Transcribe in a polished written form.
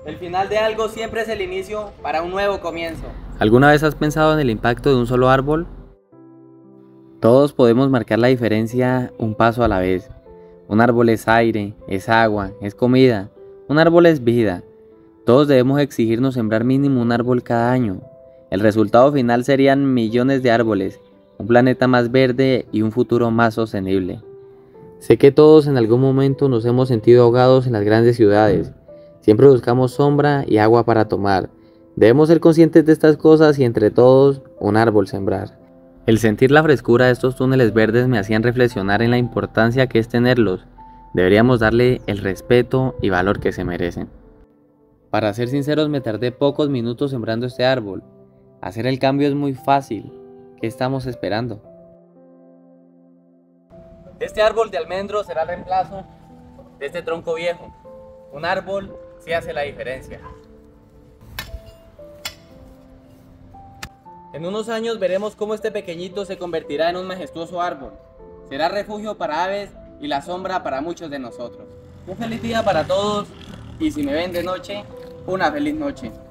El final de algo siempre es el inicio para un nuevo comienzo. ¿Alguna vez has pensado en el impacto de un solo árbol? Todos podemos marcar la diferencia un paso a la vez. Un árbol es aire, es agua, es comida. Un árbol es vida. Todos debemos exigirnos sembrar mínimo un árbol cada año. El resultado final serían millones de árboles, un planeta más verde y un futuro más sostenible. Sé que todos en algún momento nos hemos sentido ahogados en las grandes ciudades. Siempre buscamos sombra y agua para tomar. Debemos ser conscientes de estas cosas y entre todos un árbol sembrar. El sentir la frescura de estos túneles verdes me hacían reflexionar en la importancia que es tenerlos. Deberíamos darle el respeto y valor que se merecen. Para ser sinceros, me tardé pocos minutos sembrando este árbol. Hacer el cambio es muy fácil. ¿Qué estamos esperando? Este árbol de almendro será el reemplazo de este tronco viejo. Un árbol sí hace la diferencia. En unos años veremos cómo este pequeñito se convertirá en un majestuoso árbol. Será refugio para aves y la sombra para muchos de nosotros. Un feliz día para todos y si me ven de noche, una feliz noche.